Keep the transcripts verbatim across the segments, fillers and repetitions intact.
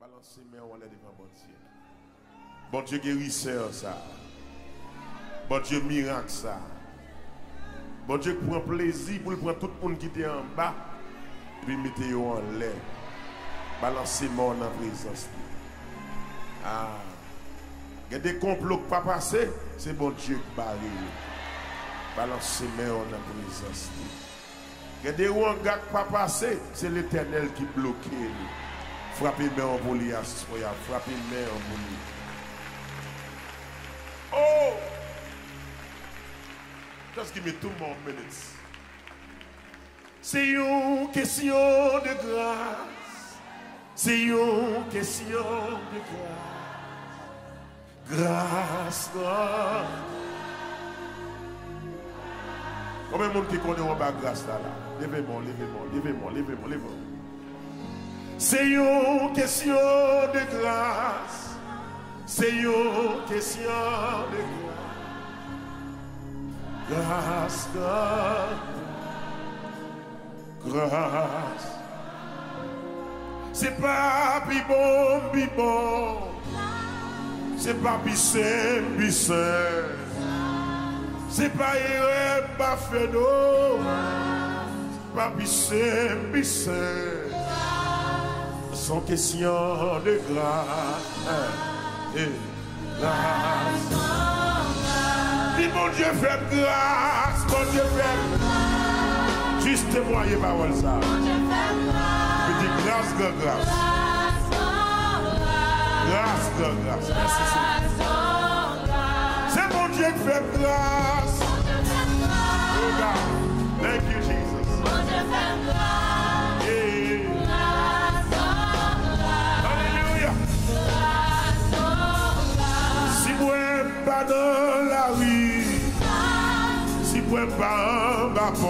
Balancer mais on est devant bon Dieu. Bon Dieu guérisseur ça. Bon Dieu miracle ça. Bon Dieu prend plaisir pour prendre tout le monde qui était en bas puis mettre en l'air. Balancer moi en présence. Ah. Il y a des complots qui pas passé, c'est bon Dieu qui barre. Balancer moi en présence. Il y a des wangas qui pas passé, c'est l'Éternel qui bloque. Frappez moi en bouli, frappez moi en bouli. Oh! Just give me two more minutes. C'est une question de grâce. C'est une question de grâce. Grâce, grâce. Combien de monde qui connaît ma grâce là? Levez-moi, levez-moi, levez-moi, levez-moi, levez-moi. C'est une question de grâce. C'est une question de grâce. Grâce, grâce, grâce. C'est pas bi bon, bi bon. C'est pas bi sain, bi sain. C'est pas erreur, pas fait d'eau. C'est pas bi sain, bi sain. Sans question de grâce. Et grâce. Dis mon Dieu fait grâce, mon Dieu fait grâce. Juste témoigner parole ça. Je dis grâce, grâce, grâce. Grâce, grâce, grâce. Merci Seigneur. C'est mon Dieu qui fait grâce. Oh God. Thank you Jesus. Mon Dieu fait grâce. Yeah. Alléluia. Si vous n'êtes pas dans la rue, si vous n'êtes pas en bas,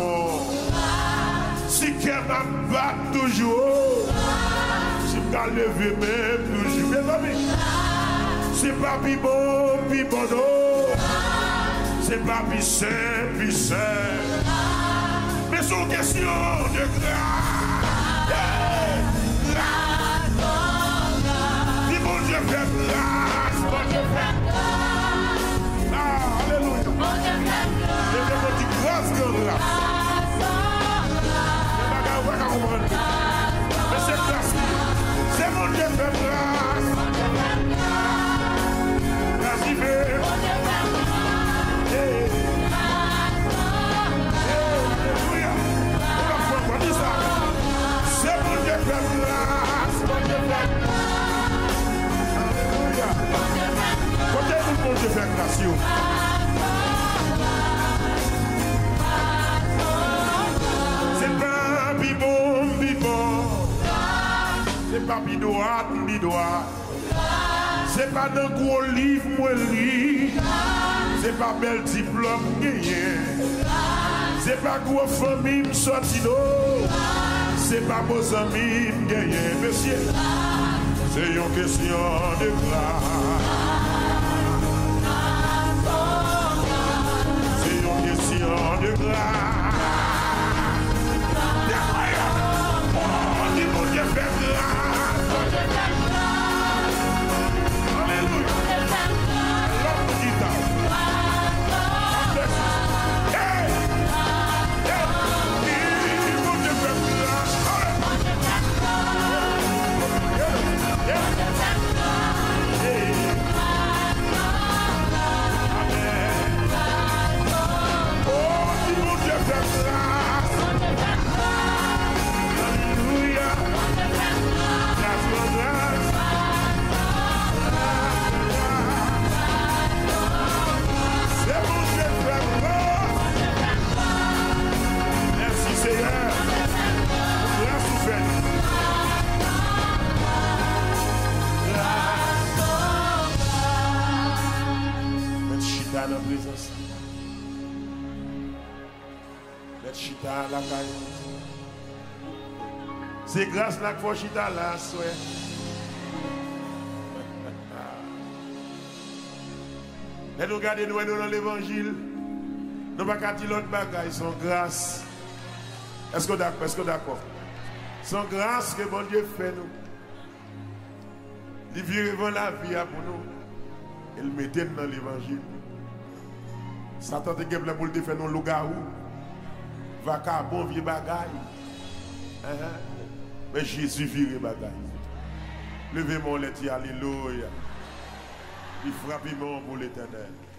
si quelqu'un m'a bat toujours, si je vais lever même toujours, mes amis, c'est pas plus bon, plus bon, c'est pas plus sain, plus sain, mais c'est une question de grâce. Si mon Dieu fait grâce, mon Dieu fait grâce. Ah, alléluia. Mon Dieu fait grâce. Je vais dire grâce, grâce. Mais c'est grâce. C'est mon Dieu fait grâce. Grâce il fait. Alléluia. On va dire ça. C'est mon Dieu fait grâce. Mon Dieu fait grâce. Alléluia. Côté où mon Dieu fait grâce. C'est pas bidoat, bidoat. C'est pas d'un gros livre, moi lit. C'est pas bel diplôme gagné. C'est pas gros famille sorti d'eau. C'est pas beaux amis gagné. Monsieur, c'est une question de grâce. C'est une question de grâce. C'est grâce à la fois chita là, souhait. Et nous regardons nous dans l'évangile. Nous ne pouvons pas dire l'autre bagaille, son grâce. Est-ce que d'accord? Est-ce que d'accord? Son grâce que bon Dieu fait nous. Il vire devant la vie pour nous. Il mettait dans l'évangile. Satan te gèble pour te faire nos loup-garou. Va qu'à bon vieux bagaille. Mais Jésus vire bagaille. Levez mon lettre, alléluia. Il frappe mon pour l'éternel.